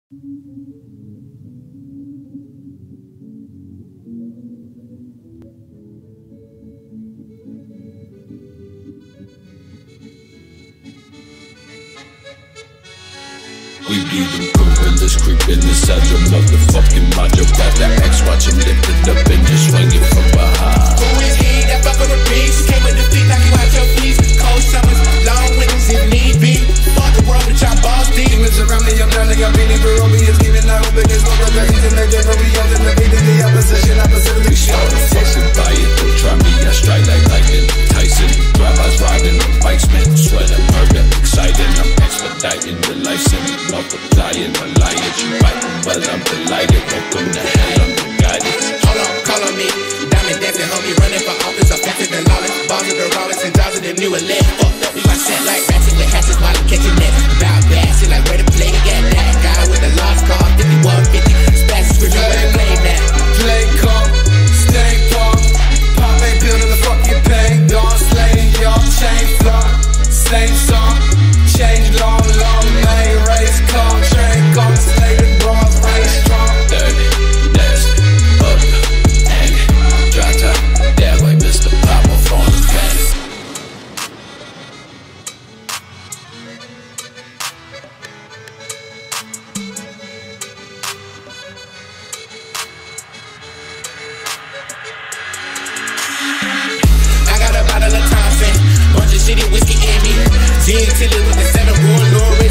We be the gorillas creeping inside your motherfucking mind. You got that X, watch him lift it up and just swing it from behind. Who is he that fuck with beast? Came with the feet like you out your feet. Cold summers, long winters if need be. Fuck the world with your balls deep. Demons around me, I'm drowning, I'm beating for Romeo. Giving out hope against no brother. He's in the game, but we all in the beat. In the opposition, opposite of the show. Fucking by it, don't try me, I strike like lightning. Tyson, drive-bys riding on bikes, man. Sweat and murder, exciting. I'm expediting the license. Multiplying my liars, you biting, well I'm delighted. Welcome to hell, I'm the guidance. Hold on, call on me. Diamond dancing, homie, running for office. Offensive and lawless. Balls of the rawless and jaws of the new elect. Fucked up, we my set like ratchet with hatchets while I'm catching that. Bout bad shit like where to play at. That guy with the lost car, 5150. Splash screaming where to play that. Play call, stay pop. Pop ain't building the fucking pain. Gone slaying, y'all chain flow. Same song, change long, main race car, train constellated, bronze race strong. Dirty, nasty, up, and dry top. That way, Mr. Pop off on the planet. I got a bottle of Thompson, bunch of shitty whiskey in me. Gin till it with the 7 Royal Norris.